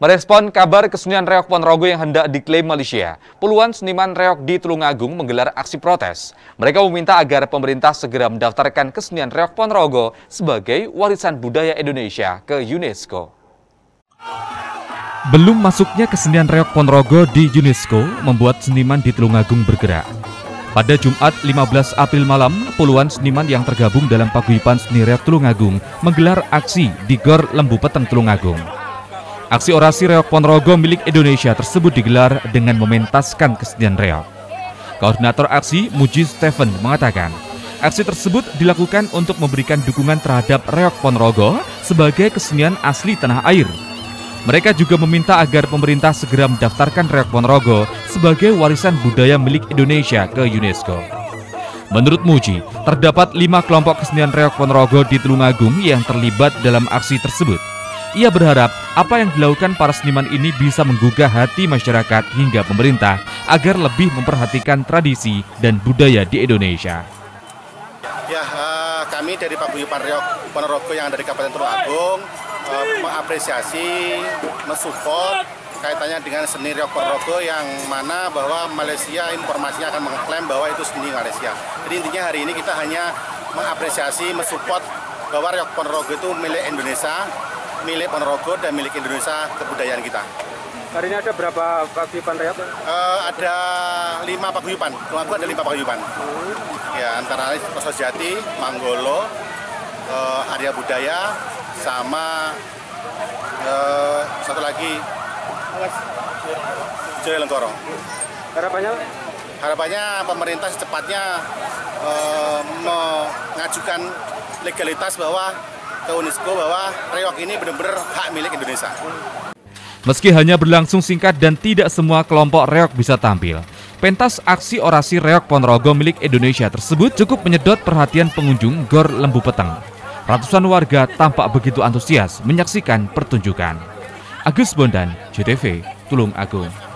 Merespon kabar kesenian reog Ponorogo yang hendak diklaim Malaysia, puluhan seniman reog di Tulungagung menggelar aksi protes. Mereka meminta agar pemerintah segera mendaftarkan kesenian reog Ponorogo sebagai warisan budaya Indonesia ke UNESCO. Belum masuknya kesenian reog Ponorogo di UNESCO membuat seniman di Tulungagung bergerak. Pada Jumat 15 April malam, puluhan seniman yang tergabung dalam paguyuban seni reog Tulungagung menggelar aksi di Gor Lembu Peteng Tulungagung. Aksi orasi reog Ponorogo milik Indonesia tersebut digelar dengan mementaskan kesenian reog. Koordinator aksi, Muji Stephen, mengatakan, aksi tersebut dilakukan untuk memberikan dukungan terhadap reog Ponorogo sebagai kesenian asli tanah air. Mereka juga meminta agar pemerintah segera mendaftarkan reog Ponorogo sebagai warisan budaya milik Indonesia ke UNESCO. Menurut Muji, terdapat 5 kelompok kesenian reog Ponorogo di Tulungagung yang terlibat dalam aksi tersebut. Ia berharap apa yang dilakukan para seniman ini bisa menggugah hati masyarakat hingga pemerintah agar lebih memperhatikan tradisi dan budaya di Indonesia. Ya, kami dari Paguyuban Reog Ponorogo yang dari Kabupaten Tulungagung mengapresiasi, mensupport kaitannya dengan seni reog Ponorogo yang mana bahwa Malaysia informasinya akan mengklaim bahwa itu seni Malaysia. Jadi intinya hari ini kita hanya mengapresiasi, mensupport bahwa reog Ponorogo itu milik Indonesia, milik Ponorogo dan milik Indonesia kebudayaan kita. Hari ini ada berapa paguyuban reog? Ada 5 paguyuban. Tulungagung ada 5 paguyuban. Ya, antara lain Kosojati, Manggolo, Arya Budaya, sama satu lagi Jaya Lengkorong. Harapannya pemerintah secepatnya mengajukan legalitas bahwa ke UNESCO bahwa reog ini benar-benar hak milik Indonesia. Meski hanya berlangsung singkat dan tidak semua kelompok reog bisa tampil, pentas aksi orasi reog Ponorogo milik Indonesia tersebut cukup menyedot perhatian pengunjung Gor Lembu Peteng. Ratusan warga tampak begitu antusias menyaksikan pertunjukan. Agus Bondan, JTV, Tulungagung.